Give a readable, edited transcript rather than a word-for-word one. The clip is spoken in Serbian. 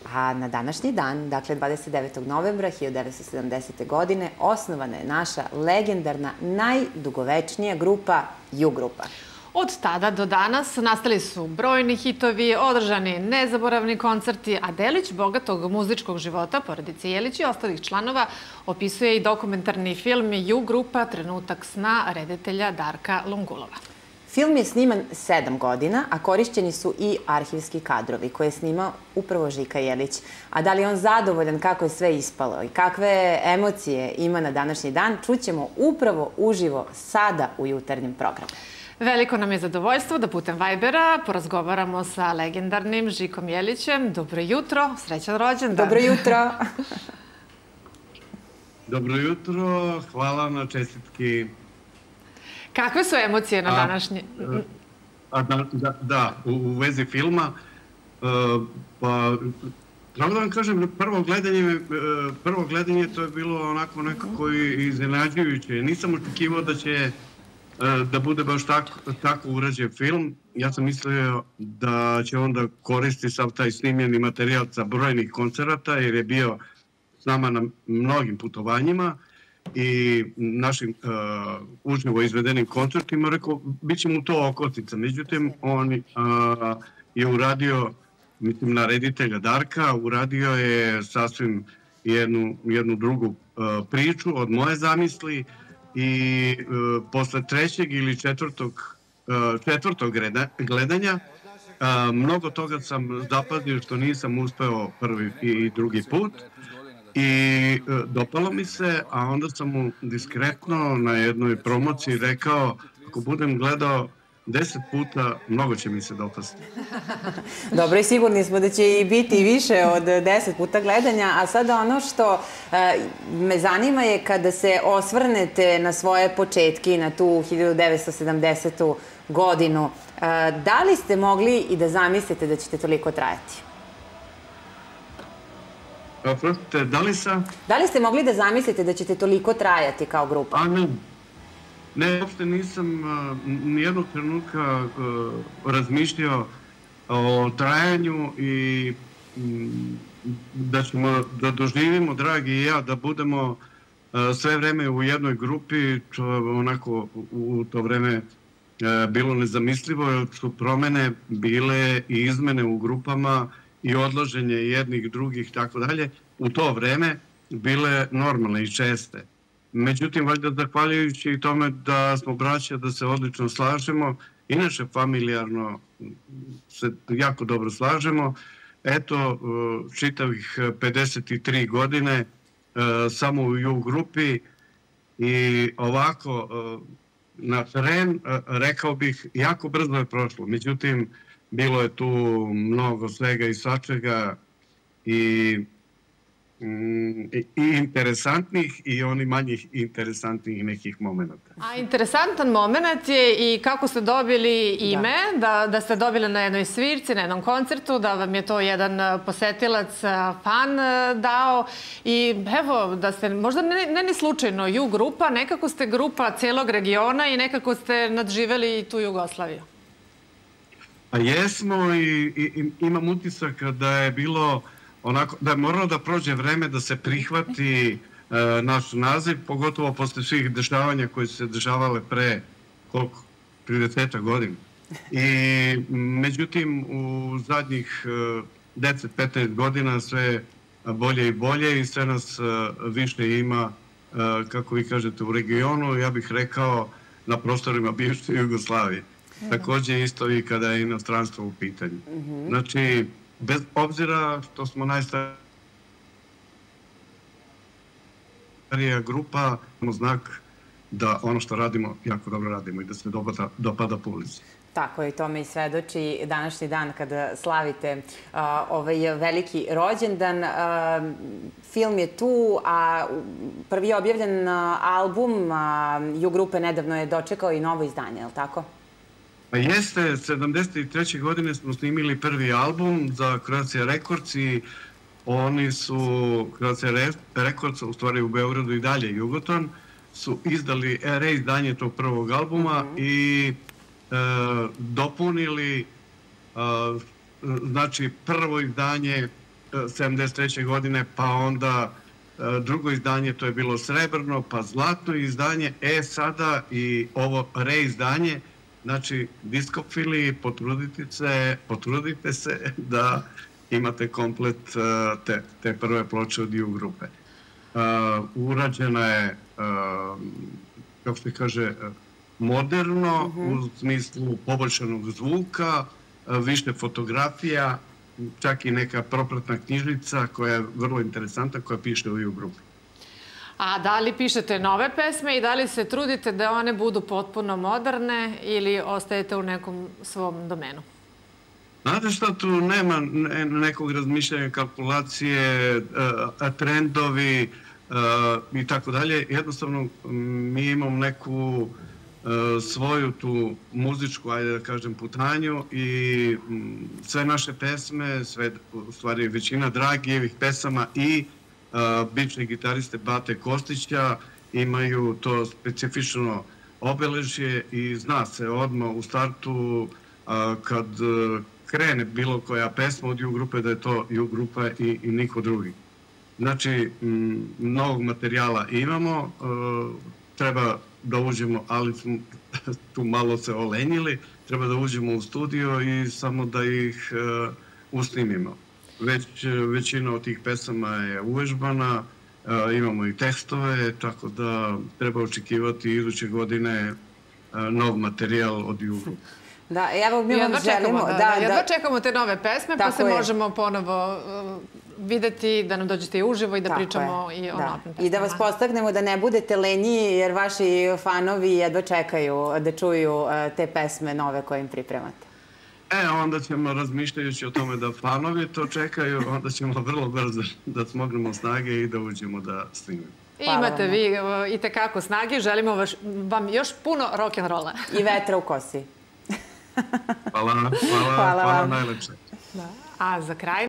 A na današnji dan, dakle 29. novembra 1970. godine, osnovana je naša legendarna, najdugovečnija grupa U grupa. Od tada do danas nastali su brojni hitovi, održani nezaboravni koncerti, a delić bogatog muzičkog života porodice Jelić i ostalih članova opisuje i dokumentarni film U grupa Trenutak sna reditelja Darka Lungulova. Film je sniman 7 godina, a korišćeni su i arhivski kadrovi koje je snimao upravo Žika Jelić. A da li je on zadovoljan kako je sve ispalo i kakve emocije ima na današnji dan, čućemo upravo uživo sada u jutarnjem programu. Veliko nam je zadovoljstvo da putem Vibera porazgovaramo sa legendarnim Žikom Jelićem. Dobro jutro, srećan rođendan. Dobro jutro. Dobro jutro, hvala na čestitki. Kakve su emocije na današnji? Da, u vezi filma, pa pravo da vam kažem, prvo gledanje to je bilo onako nekako iznenađujuće. Nisam očekivao da će da bude baš tako urađen film. Ja sam mislio da će onda koristiti sav taj snimljeni materijal sa brojnih koncerata, jer je bio s nama na mnogim putovanjima i našim uživo izvedenim koncertima. Rekao, bit će mu to okosnica. Međutim, on je uradio, mislim, na reditelja Darka, uradio je sasvim jednu drugu priču od moje zamisli. I posle trećeg ili četvrtog gledanja mnogo toga sam zapazio što nisam uspeo prvi i drugi put i dopalo mi se, a onda sam mu diskretno na jednoj promociji rekao, ako budem gledao 10 puta, mnogo će mi se dopasti. Dobro, i sigurni smo da će i biti više od 10 puta gledanja, a sada ono što me zanima je kada se osvrnete na svoje početke, na tu 1970. godinu, da li ste mogli i da zamislite da ćete toliko trajati? Prostite, da li sam? Da li ste mogli da zamislite da ćete toliko trajati kao grupa? Ne, uopšte nisam nijednog trenutka razmišljao o trajanju i da ćemo da doživimo, dragi i ja, da budemo sve vreme u jednoj grupi. To je onako u to vreme bilo nezamislivo, jer su promene bile i izmene u grupama i odlaženje jednih, drugih, tako dalje. U to vreme bile normalne i česte. Međutim, valjda zahvaljujući i tome da smo braća, da se odlično slažemo, inače familijarno se jako dobro slažemo. Eto, čitavih 53 godine samo u U grupi i ovako na teren, rekao bih, jako brzo je prošlo. Međutim, bilo je tu mnogo svega i svačega i interesantnih i oni manjih interesantnih nekih momenta. A interesantan moment je i kako ste dobili ime, da ste dobili na jednoj svirci, na jednom koncertu, da vam je to jedan posetilac, fan dao i evo, da ste, možda ne ni slučajno, U grupa, nekako ste grupa celog regiona i nekako ste nadživeli i tu Jugoslaviju. A jesmo i imam utisak da je bilo onako, da je moralo da prođe vreme da se prihvati naš naziv, pogotovo posle svih dešavanja koje su se dešavale pre 30 godina. I međutim, u zadnjih 10-15 godina sve bolje i bolje i sve nas više ima, kako vi kažete, u regionu, ja bih rekao, na prostorima bivše Jugoslavije. Takođe isto i kada je inostranstvo u pitanju. Znači, bez obzira što smo najstarija grupa, imamo znak da ono što radimo, jako dobro radimo i da se dopada publici. Tako je, i tome i svedoči današnji dan kada slavite ovaj veliki rođendan. Film je tu, a prvi objavljen album U grupe nedavno je dočekao i novo izdanje, je li tako? Pa jeste, 73. godine smo snimili prvi album za Croatia Records i oni su, Croatia Records, u stvari u Beogradu i dalje Jugoton, su izdali reizdanje tog prvog albuma i dopunili, znači prvo izdanje 73. godine, pa onda drugo izdanje, to je bilo srebrno, pa zlatno izdanje, sada i ovo reizdanje. Znači, diskofili, potrudite se da imate komplet te prve ploče od U grupe. Urađena je, kako se kaže, moderno, u smislu poboljšanog zvuka, više fotografija, čak i neka propratna knjižica koja je vrlo interesantna, koja piše u U grupi. A da li pišete nove pesme i da li se trudite da one budu potpuno moderne ili ostajete u nekom svom domenu? Znate šta, tu nema nekog razmišljanja, kalkulacije, trendovi i tako dalje. Jednostavno, mi imamo neku svoju tu muzičku, ajde da kažem, putanju i sve naše pesme, sve, u stvari većina Dragijevih pesama i bivšeg gitariste Bate Kostića imaju to specifično obeležje i zna se odmah u startu kad krene bilo koja pesma od U grupe da je to U grupa i niko drugi. Znači, novog materijala imamo, treba da uđemo, ali smo tu malo se olenjili, treba da uđemo u studio i samo da ih usnimimo. Većina od tih pesama je uvežbana, imamo i tekstove, tako da treba očekivati iduće godine nov materijal od U grupe. Da, evo mi vam želimo... Jedva čekamo te nove pesme, pa se možemo ponovo videti, da nam dođete i uživo i da pričamo i o novim pesmama. I da vas podstaknemo da ne budete lenji, jer vaši fanovi jedva čekaju da čuju te pesme nove koje im pripremate. Onda ćemo, razmišljajući o tome da fanovi to čekaju, onda ćemo vrlo brzo da smognemo snage i da uđemo da snimimo. Imate vi i tekako snage, želimo vam još puno rock'n'rolla. I vetra u kosi. Hvala najlepše. A za kraj